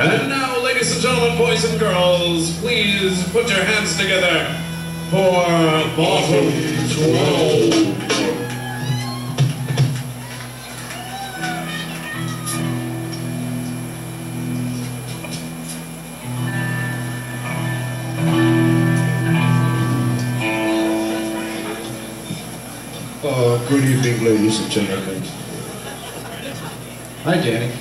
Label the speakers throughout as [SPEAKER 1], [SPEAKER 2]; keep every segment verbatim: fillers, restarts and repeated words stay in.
[SPEAKER 1] And now, ladies and gentlemen, boys and girls, please put your hands together for Bottom twelve.
[SPEAKER 2] Uh, good evening, ladies and gentlemen. Hi, Danny.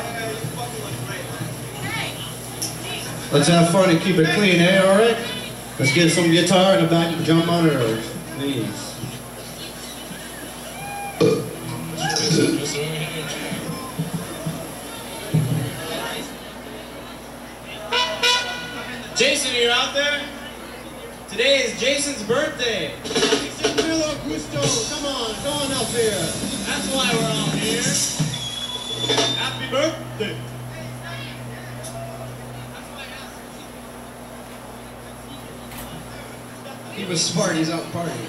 [SPEAKER 2] Let's have fun and keep it clean, eh? All right? Let's get some guitar in the back and jump on early, please.
[SPEAKER 3] Jason, you're out there? Today is Jason's birthday.
[SPEAKER 2] Come on, come on up here.
[SPEAKER 3] That's why we're all here. Happy birthday.
[SPEAKER 2] He was smart, he's out partying.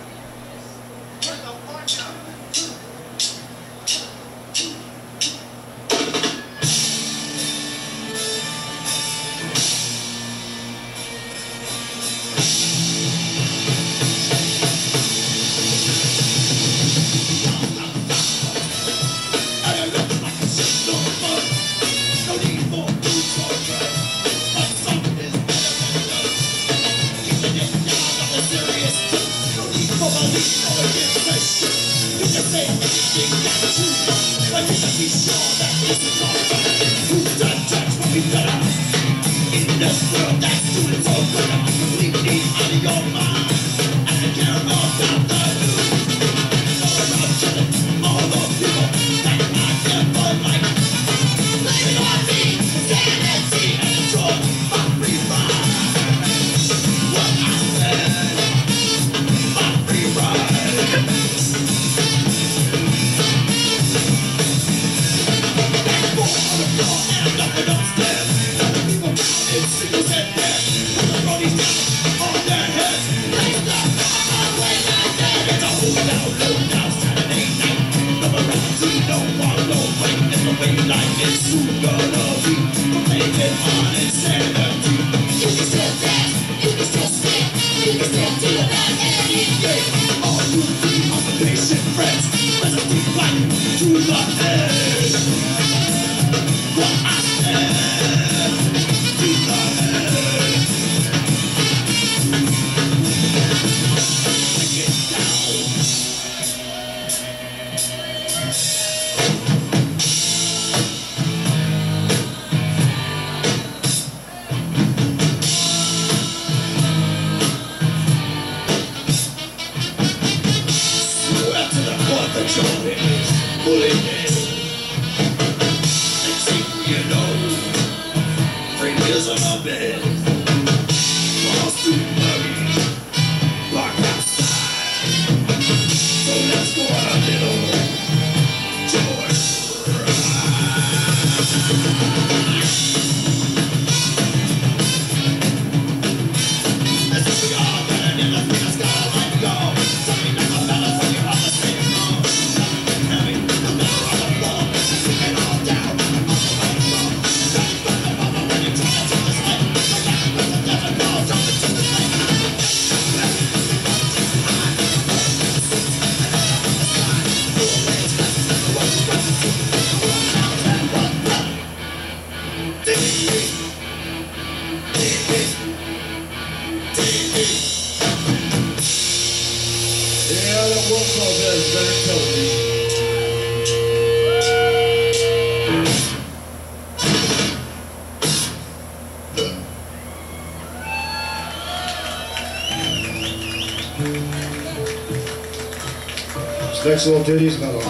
[SPEAKER 2] This next little ditty is about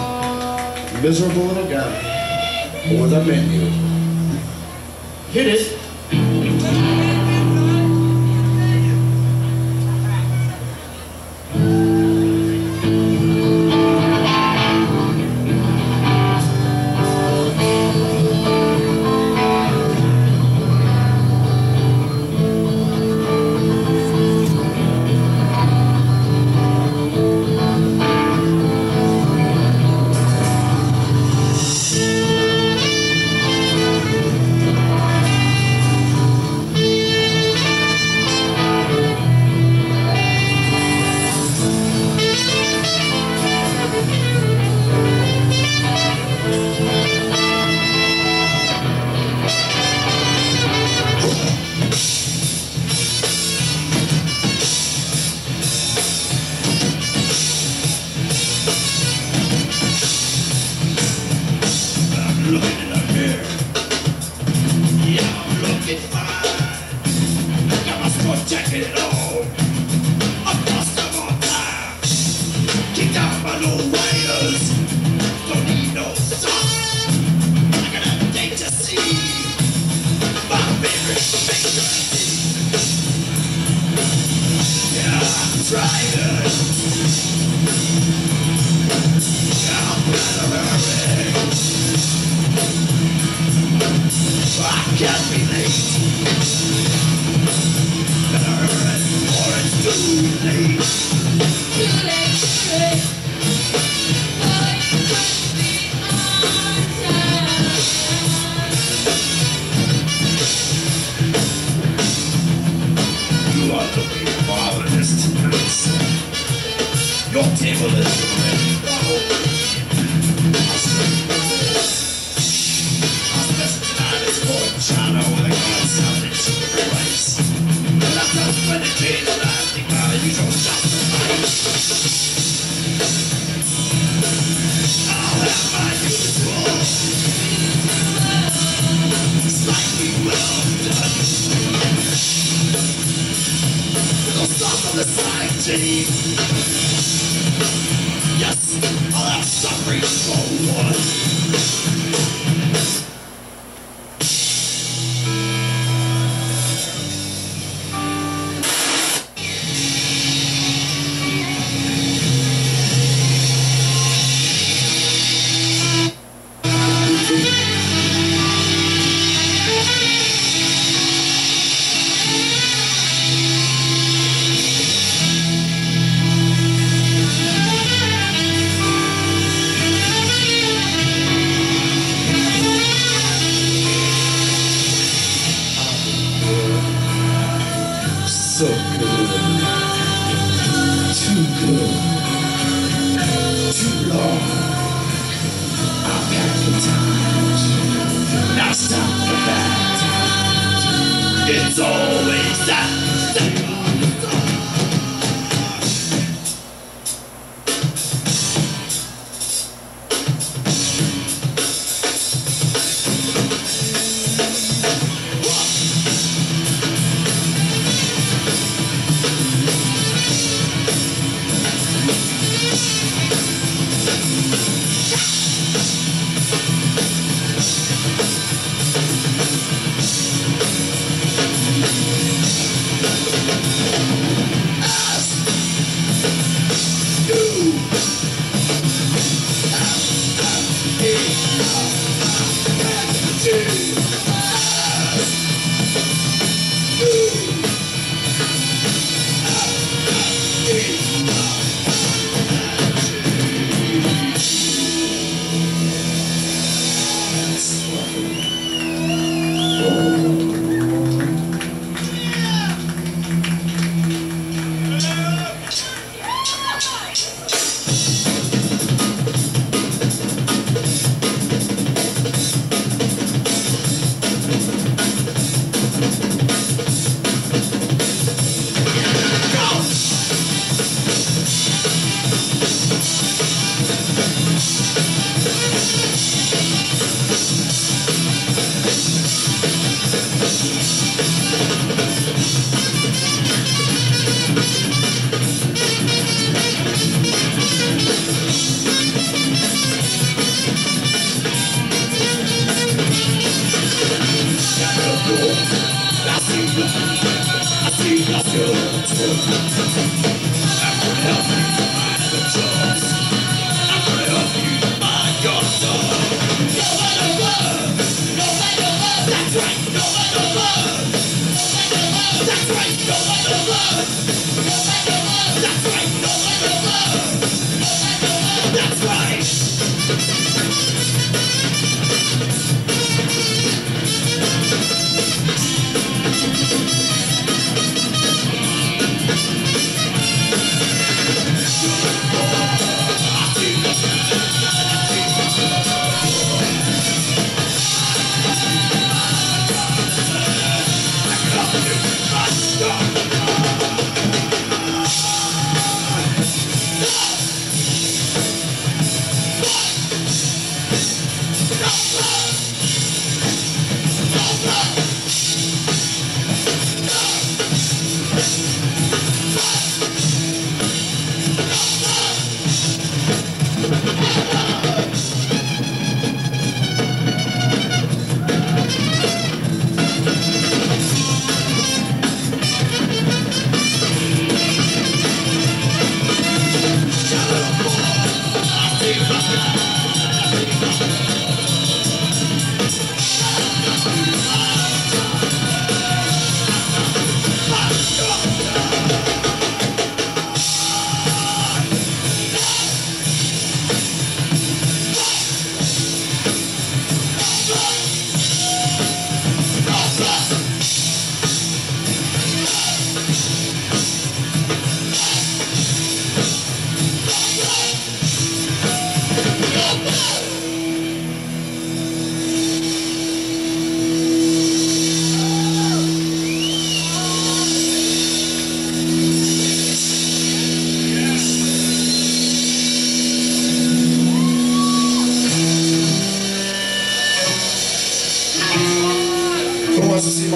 [SPEAKER 2] a miserable little guy with a menu. Hit it.
[SPEAKER 4] table is ready. Our special tonight is pork china with a glass of rich rice. And that's us when it came to that thing by the usual shop to fight. I'll have my usual slightly well done. The sauce on the side, Jenny. Yes, I'll have suffering for one.
[SPEAKER 5] So good, too good, too long. I've had the times, now stop the bad times.
[SPEAKER 4] It's always that thing.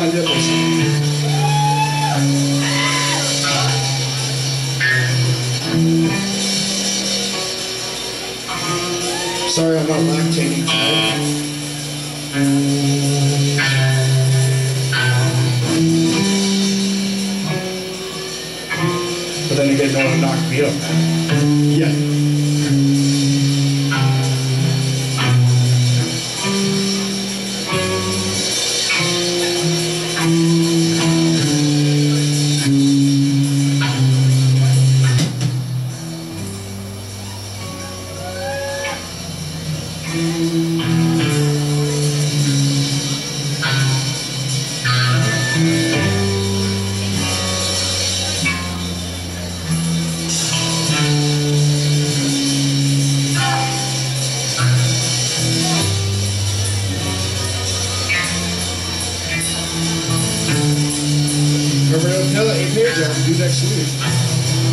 [SPEAKER 2] my nipples. Sorry I'm not lactating tonight. But then again, no one knocked me up. Yeah. Remember to tell it eight page I'll do next week.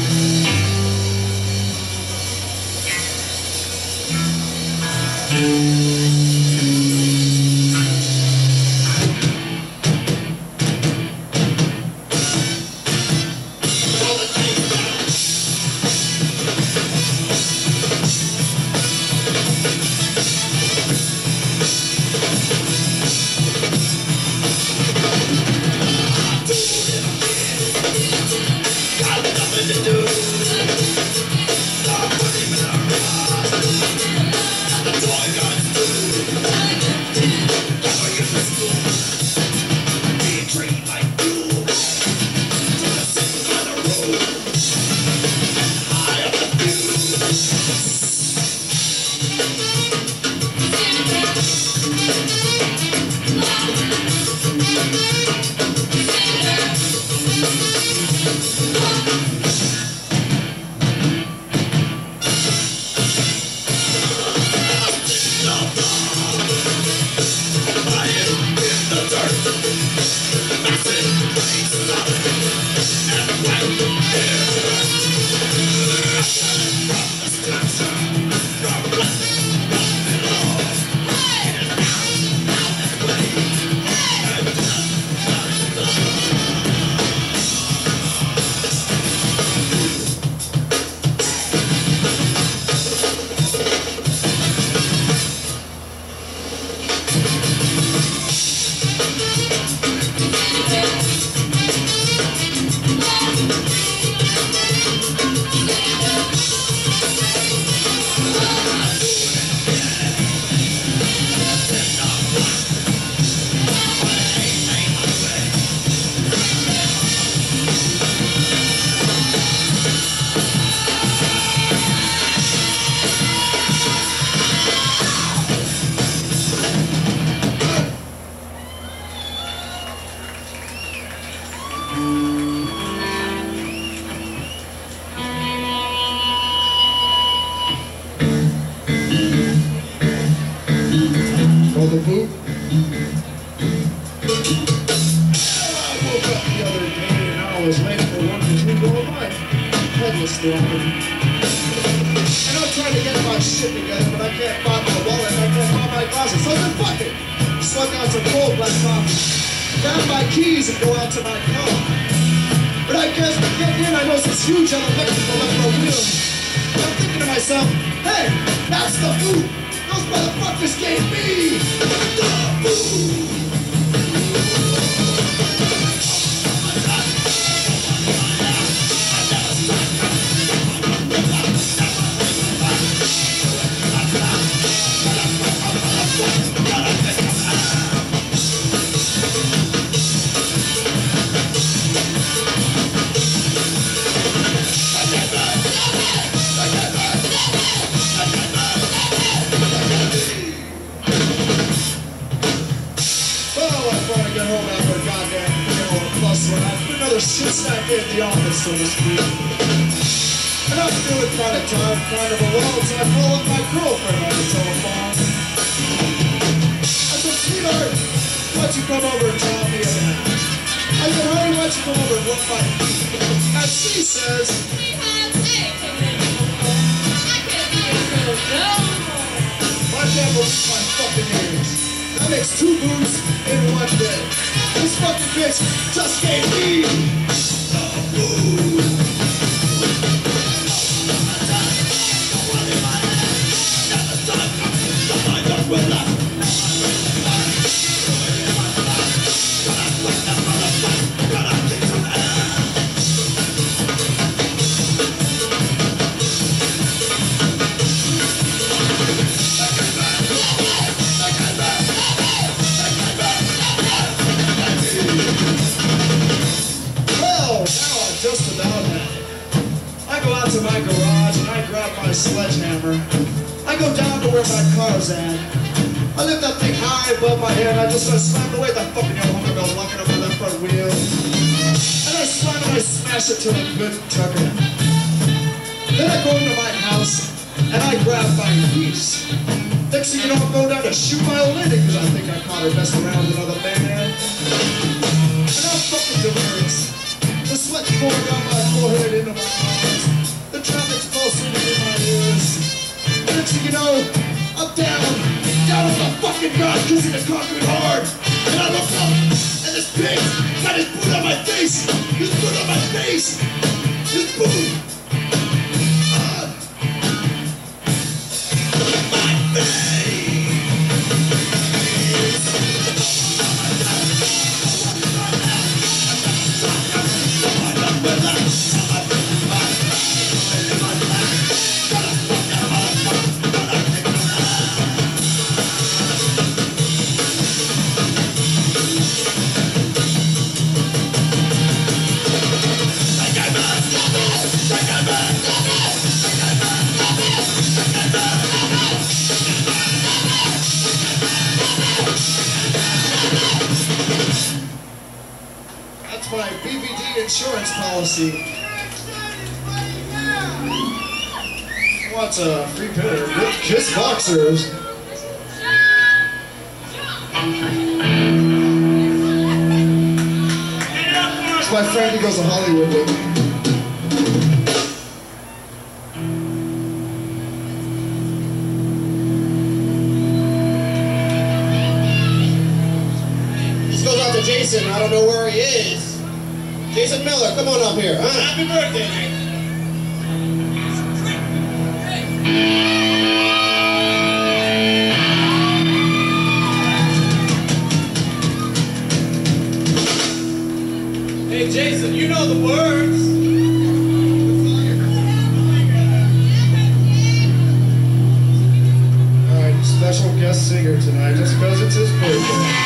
[SPEAKER 2] The boot. I woke up the other day and I was late for one to two go my head was still open. And I'm trying to get my shit together, but I can't find my wallet, I can't find my glasses. So then fuck it. Slug out some cold black coffee, grab my keys and go out to my car. But I guess to get in, I noticed this huge electrical electro wheel. And I'm thinking to myself, hey, that's the boot. Those motherfuckers gave me the food. Shit snack in the office, so to speak. And I'm feeling kind of tired, kind of alone, so I call up my girlfriend on the telephone. I said, sweetheart, why don't you come over and tell me about it? I said, honey, why don't you come over and work my feet? And she says,
[SPEAKER 6] sweetheart, hey, I can't be a girl no more.
[SPEAKER 2] I can't believe my fucking ears. That makes two boots in one day. This fucking bitch just gave me the blues. Well, now I just about have it. I go out to my garage and I grab my sledgehammer. I go down to where my car's at. I lift that thing high above my head. I just start slamming away that fucking yellow Hummer belt locking up my left front wheel. And I slam and I smash it to a good tucker. Then I go into my house and I grab my piece. Next thing you know, I'm going down to shoot my old lady because I think I caught her messing around with another man. And I'm fucking delirious. The sweat's pouring down my forehead into my eyes. The traffic's pulsating in my ears. And next thing you know, I'm down, down on the fucking ground, kissing the concrete hard. And I look up, and this pig got his boot on my face. His boot on my face. His boot. Uh, my face. That's my B V D insurance policy. What's a free pair of Rich Kiss boxers? It's my friend who goes to Hollywood with me. This goes out to Jason. I don't know where he is. Jason Miller, come on up here. Huh? Happy birthday, man.
[SPEAKER 3] Hey, Jason, you know the words.
[SPEAKER 2] All right, special guest singer tonight, just because it's his birthday.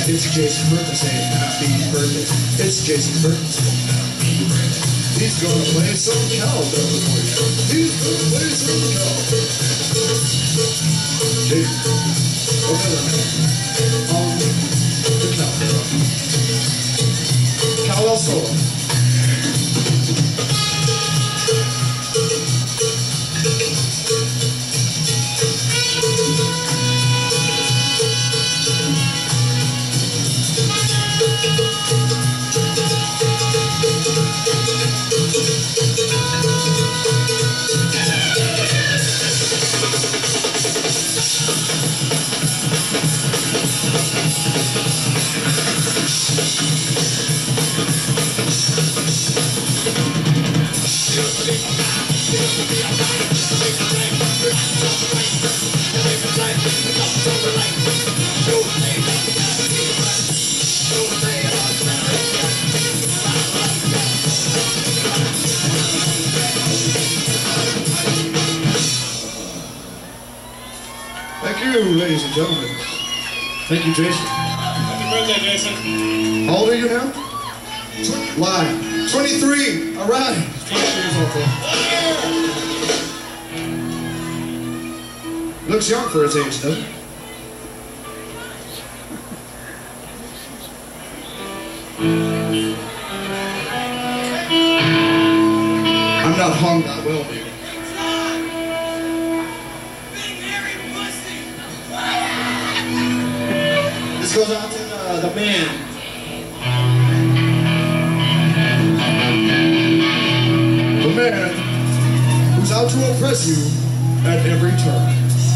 [SPEAKER 2] It's Jason Burton saying happy birthday. It's Jason Burton saying happy birthday. He's gonna play some cowbell for you. He's gonna play some cowbell. Jason, okay, on the cowbell. Cowbell solo. Thank you, ladies and gentlemen. Thank you, Jason.
[SPEAKER 1] Happy birthday, Jason.
[SPEAKER 2] How old are you now? Lie. twenty-three. All right. twenty-three years old. Looks young for his age, doesn't he? I'm not hung that well, baby. This goes out to the, the band. The man who's out to oppress you at every turn.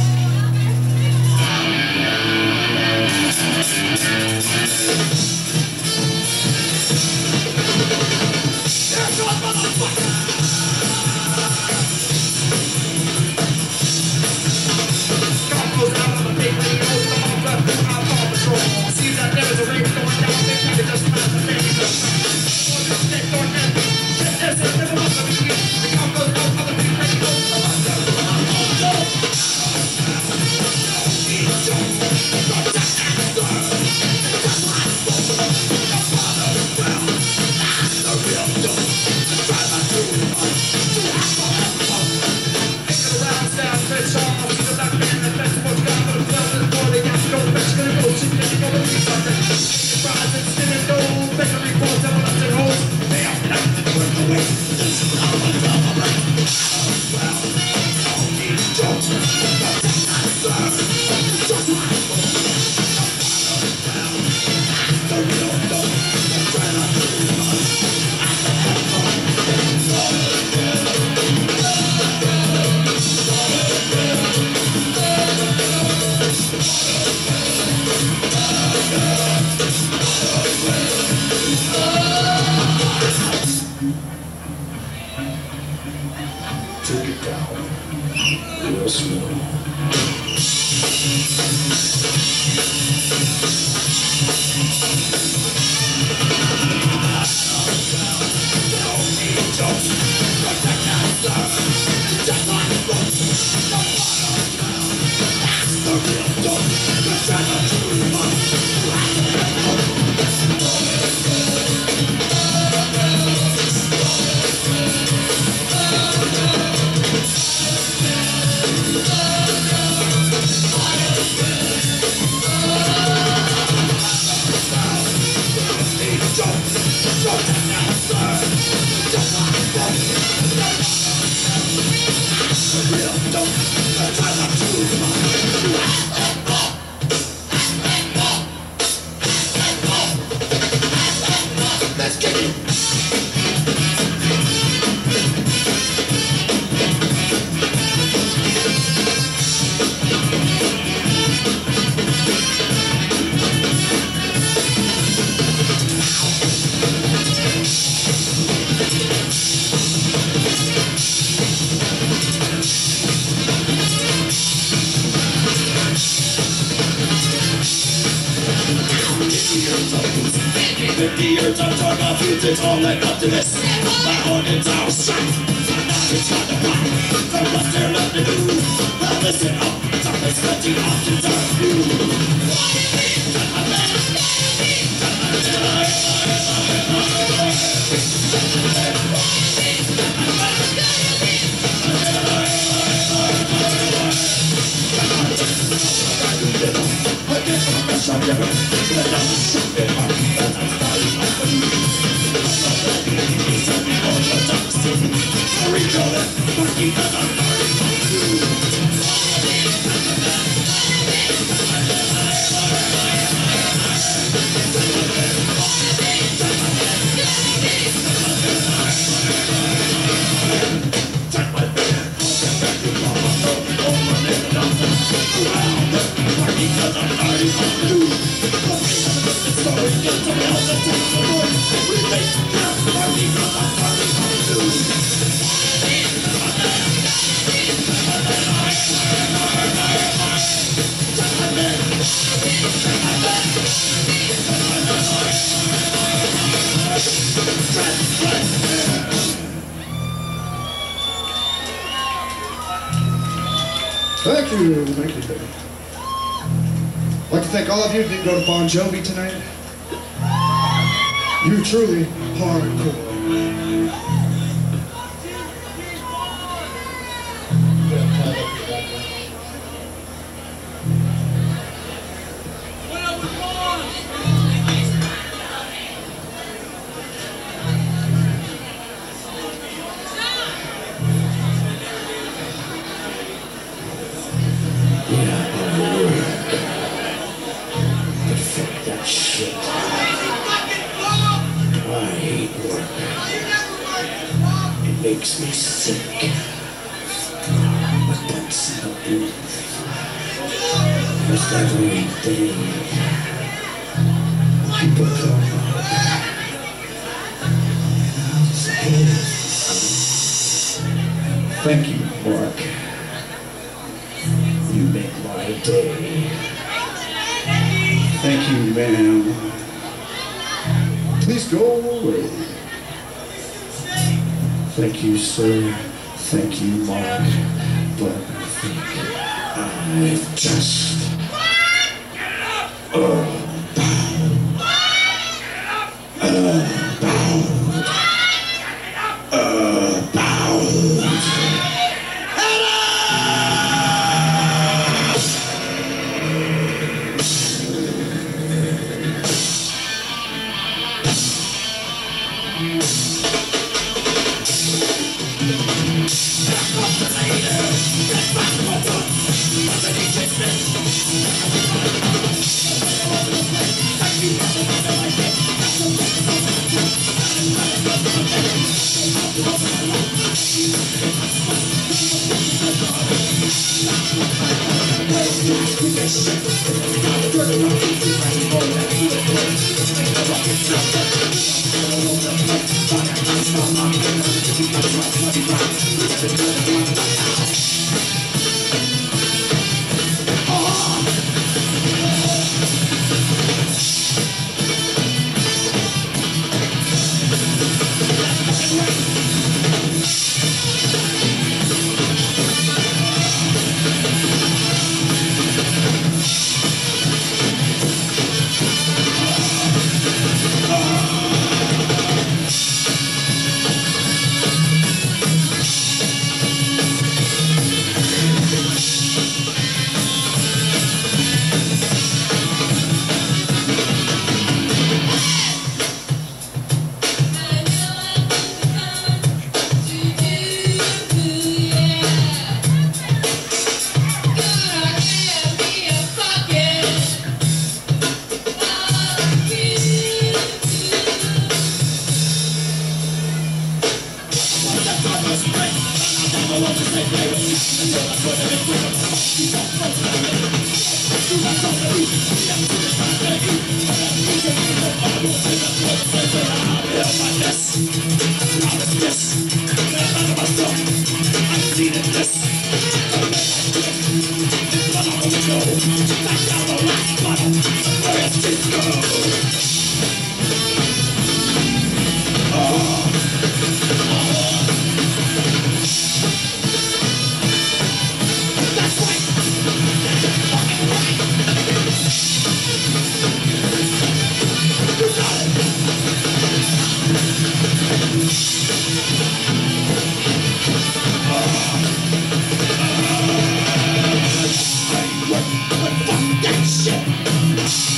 [SPEAKER 2] Take it down real slow. Let's kick it!
[SPEAKER 4] fifty years of talk of youth, it's all led up to this. My own is our strength. Now it's time to rock. So what's there left to do? Well, listen up. Some is plenty options are few. What is it?
[SPEAKER 2] Thank you, thank you, thank you. I'd like to thank all of you who didn't go to Bon Jovi tonight. You truly hardcore.
[SPEAKER 5] Makes me sick, but that's the truth. Most every day, people come up, and I'll say, thank you, Mark. You make my day. Thank you, ma'am.
[SPEAKER 2] Please go away.
[SPEAKER 5] Thank you, sir. Thank you, Mark. But I think I've just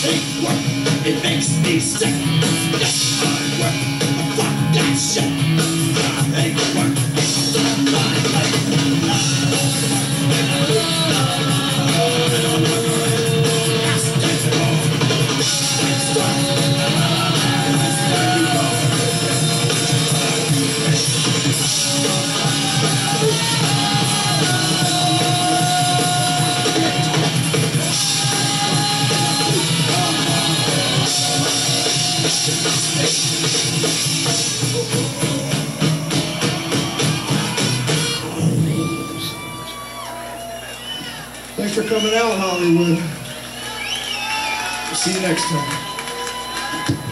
[SPEAKER 4] hate work, it makes me sick. Yes, I work, fuck that shit. I hate work, it's on my life.
[SPEAKER 2] Thanks for coming out, Hollywood. See you next time.